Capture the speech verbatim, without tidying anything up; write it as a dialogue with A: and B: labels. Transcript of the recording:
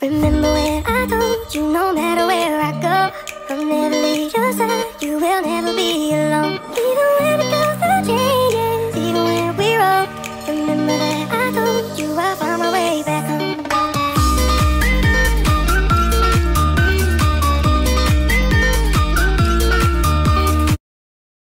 A: Remember when I told you no matter where I go, I'll never leave you